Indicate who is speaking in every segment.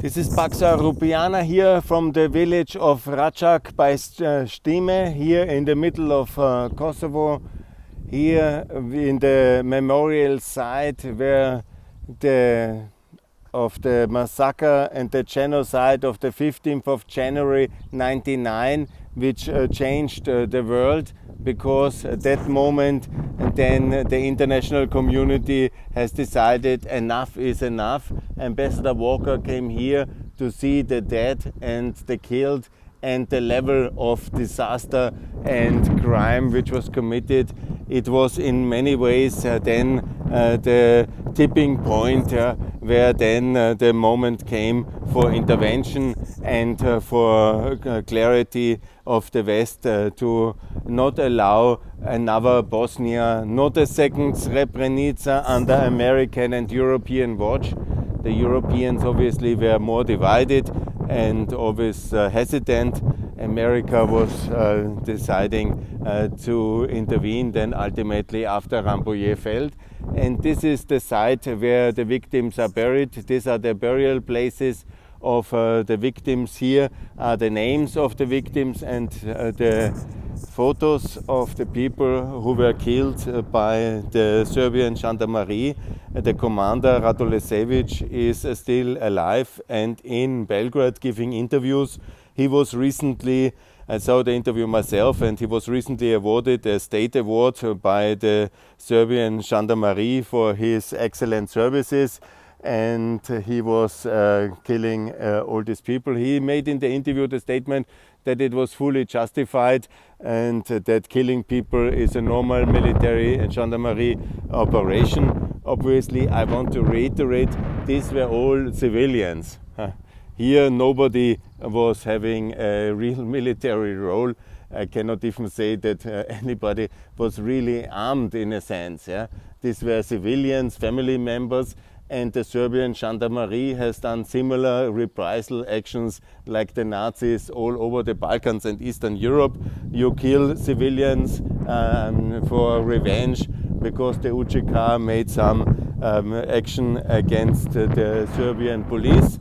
Speaker 1: This is Paxa Rupiana here from the village of Račak by Stime, here in the middle of Kosovo, here in the memorial site where of the massacre and the genocide of the 15th of January 1999, which changed the world, because at that moment then the international community has decided enough is enough. Ambassador Walker came here to see the dead and the killed and the level of disaster and crime which was committed. It was in many ways then the tipping point where then the moment came for intervention and for clarity of the West to not allow another Bosnia, not a second Srebrenica under American and European watch. The Europeans obviously were more divided and always hesitant. America was deciding to intervene then ultimately after Rambouillet fell. And this is the site where the victims are buried. These are the burial places of the victims. Here are the names of the victims and the photos of the people who were killed by the Serbian gendarmerie. The commander Radolesevic is still alive and in Belgrade giving interviews. He was recently, I saw the interview myself, and he was recently awarded a state award by the Serbian gendarmerie for his excellent services. And he was killing all these people. He made in the interview the statement that it was fully justified and that killing people is a normal military and gendarmerie operation. Obviously, I want to reiterate, these were all civilians. Here nobody was having a real military role. I cannot even say that anybody was really armed in a sense. Yeah? These were civilians, family members, and the Serbian gendarmerie has done similar reprisal actions like the Nazis all over the Balkans and Eastern Europe. You kill civilians for revenge because the UČK made some action against the Serbian police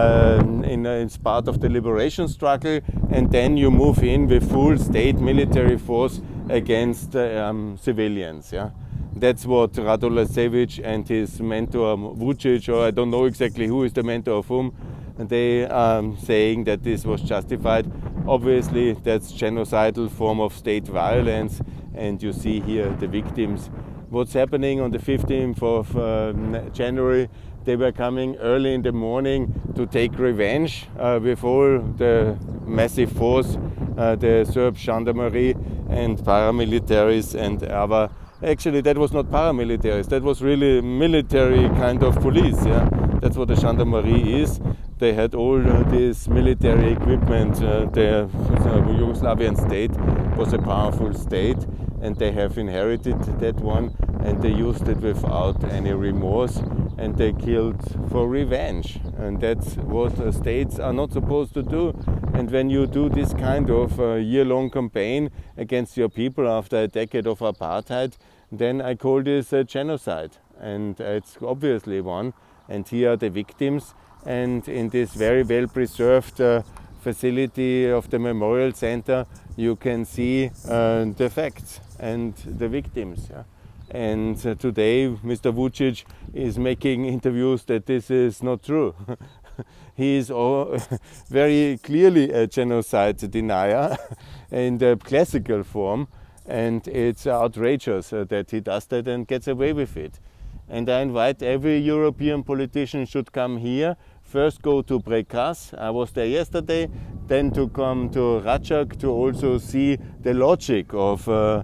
Speaker 1: in part of the liberation struggle, and then you move in with full state military force against civilians. Yeah? That's what Radolesevic and his mentor Vučić, or I don't know exactly who is the mentor of whom, they are saying that this was justified. Obviously that's genocidal form of state violence, and you see here the victims. What's happening on the 15th of January, they were coming early in the morning to take revenge with all the massive force, the Serb gendarmerie and paramilitaries and other. Actually, that was not paramilitaries, that was really military kind of police. Yeah? That's what the gendarmerie is. They had all this military equipment. The Yugoslavian state was a powerful state, and they have inherited that one, and they used it without any remorse, and they killed for revenge. And that's what states are not supposed to do. And when you do this kind of year-long campaign against your people after a decade of apartheid, then I call this a genocide. And it's obviously one. And here are the victims. And in this very well preserved facility of the Memorial Center, you can see the facts and the victims. Yeah? And today Mr. Vučić is making interviews that this is not true. He is very clearly a genocide denier in the classical form, and it's outrageous that he does that and gets away with it. And I invite every European politician should come here. First go to Prekaz, I was there yesterday, then to come to Račak to also see the logic of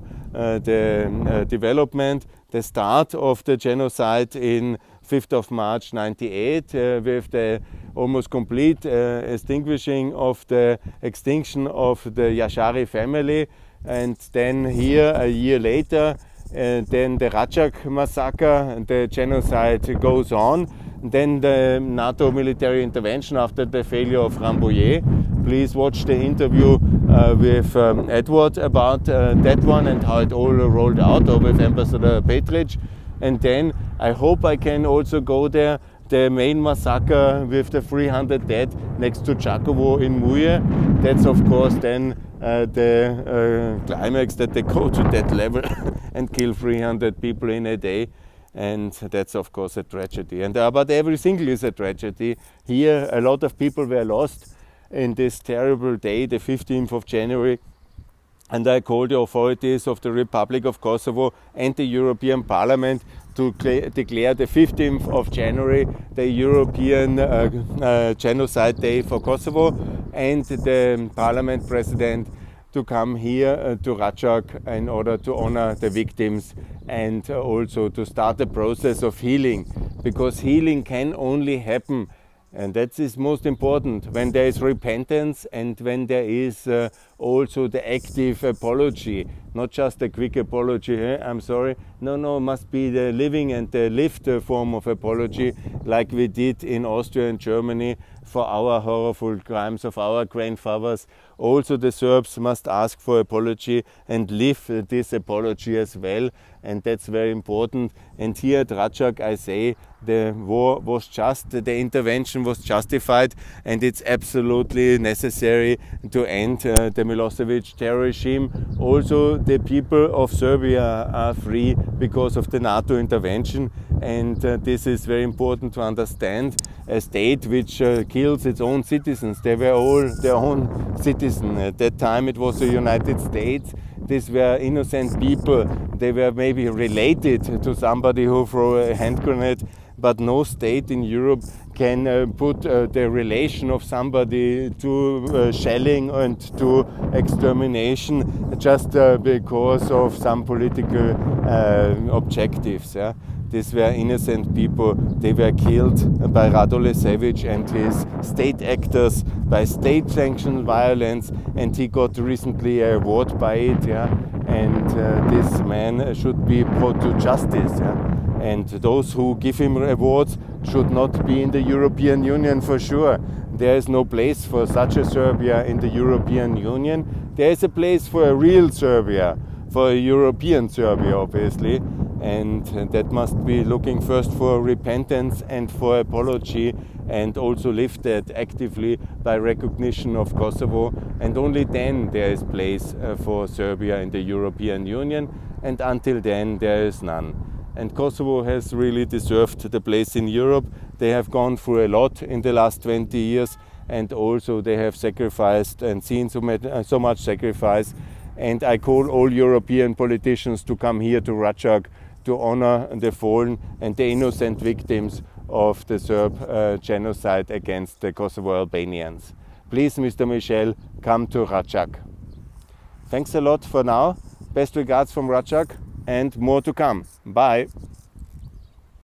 Speaker 1: the development, the start of the genocide in 5th of March 98 with the almost complete extinction of the Yashari family, and then here a year later then the Račak massacre, the genocide goes on, then the NATO military intervention after the failure of Rambouillet. Please watch the interview with Edward about that one and how it all rolled out, or with Ambassador Petric. And then I hope I can also go there the main massacre with the 300 dead next to Čakovo in Muje. That's of course then the climax, that they go to that level and kill 300 people in a day. And that's of course a tragedy. And but every single is a tragedy. Here a lot of people were lost in this terrible day, the 15th of January. And I call the authorities of the Republic of Kosovo and the European Parliament to declare the 15th of January the European Genocide Day for Kosovo, and the Parliament President to come here to Račak in order to honor the victims and also to start the process of healing, because healing can only happen, and that is most important, when there is repentance and when there is also the active apology, not just a quick apology, I'm sorry. No, must be the living and the lived form of apology, like we did in Austria and Germany for our horrible crimes of our grandfathers. Also the Serbs must ask for apology and live this apology as well, and that's very important. And here at Račak I say the war was just, the intervention was justified, and it's absolutely necessary to end the Milosevic terror regime. Also the people of Serbia are free because of the NATO intervention, and this is very important to understand. A state which kills its own citizens, they were all their own citizens. At that time it was the United States. These were innocent people. They were maybe related to somebody who threw a hand grenade, but no state in Europe can put the relation of somebody to shelling and to extermination just because of some political objectives. Yeah? These were innocent people. They were killed by Radolesevic and his state actors by state-sanctioned violence, and he got recently an award by it. Yeah? And this man should be brought to justice. Yeah? And those who give him awards should not be in the European Union for sure. There is no place for such a Serbia in the European Union. There is a place for a real Serbia, for a European Serbia obviously, and that must be looking first for repentance and for apology, and also live that actively by recognition of Kosovo, and only then there is place for Serbia in the European Union, and until then there is none. And Kosovo has really deserved the place in Europe. They have gone through a lot in the last 20 years, and also they have sacrificed and seen so much sacrifice. And I call all European politicians to come here to Račak to honor the fallen and the innocent victims of the Serb genocide against the Kosovo Albanians. Please, Mr. Michel, come to Račak. Thanks a lot for now. Best regards from Račak, and more to come. Bye.